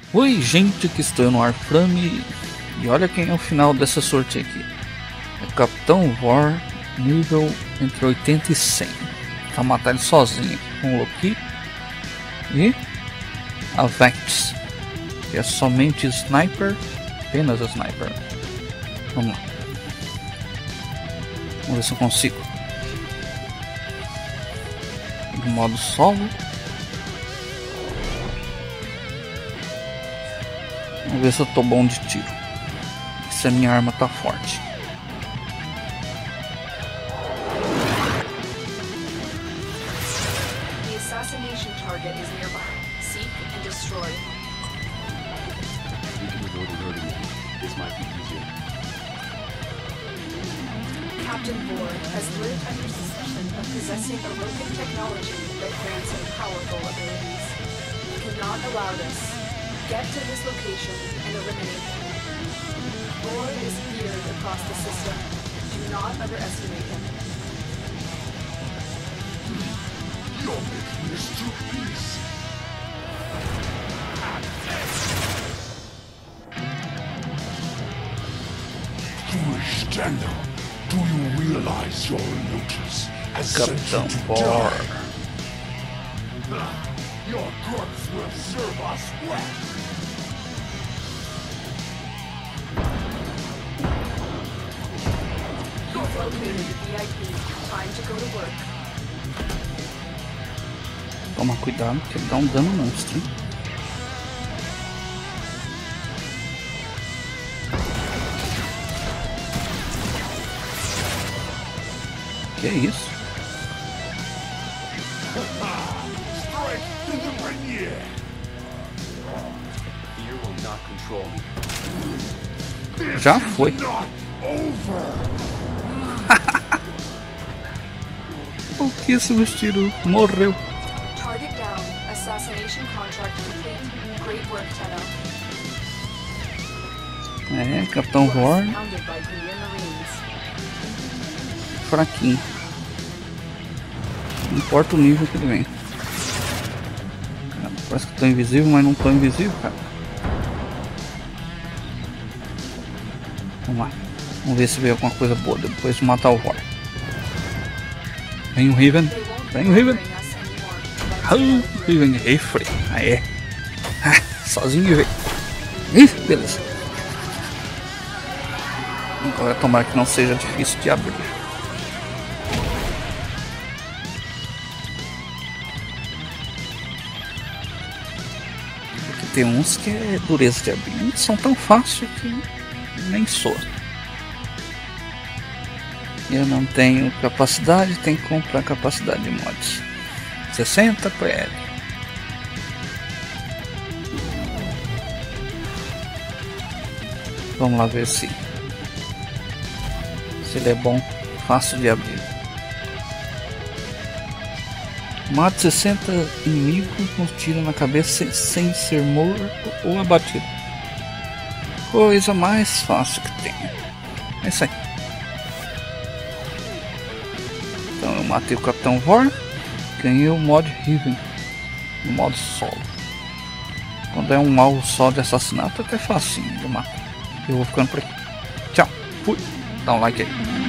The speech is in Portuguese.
Oi gente, que estou no Warframe e olha quem é o final dessa sorte aqui. É Capitão Vor, nível entre 80 e 100. Pra matar ele sozinho com o Loki e a Vex, que é somente Sniper, apenas Sniper. Vamos lá. Vamos ver se eu consigo. No modo solo. Vamos ver se eu tô bom de tiro. Se a minha arma tá forte. The assassination target is nearby. Seek and destroy. We can avoid alerting them. This might be easier. Captain Vor has lived under suspicion of possessing a Rogan technology that grants him powerful abilities. We cannot allow this. Get to his location and eliminate him. Vor is feared across the system. Do not underestimate him. You're making this too easy. Foolish Daniel, do you realize your looters has sent you Capitão to Vor. die? Your corpse will serve us well. You've located the VIP. Time to go to work. Toma cuidado que ele dá um dano monstro, hein? Que é isso? Straight to the Rainier. Fear will not control me. This Já is foi. not over. O que esse vestido morreu? Target down. Assassination contract complete. Great work, Tenno. É, Capitão Vor, Surrounded by Grier Marines. fraquinho. Não importa o nível que ele vem. Cara, parece que eu tô invisível, mas não tô invisível, cara. Vamos lá. Vamos ver se veio alguma coisa boa depois de matar o Vor. Vem o Riven. They won't Vem o Riven. bring us anymore. Ah, Riven Refree. Aê. Ah, sozinho, velho. Ih, beleza. Agora tomara que não seja difícil de abrir. Porque tem uns que é dureza de abrir. Não são tão fáceis que nem soa. Eu não tenho capacidade, tenho que comprar capacidade de mods. 60 PL. Vamos lá ver se ele é bom, fácil de abrir. Mata 60 inimigos com tiro na cabeça sem ser morto ou abatido. Coisa mais fácil que tem. É isso aí. Então eu matei o Capitão Vor, ganhei o mod Riven no modo solo. Quando é um alvo só de assassinato é até facinho de matar. Eu vou ficando por aqui. Tchau, fui. Dá um like aí.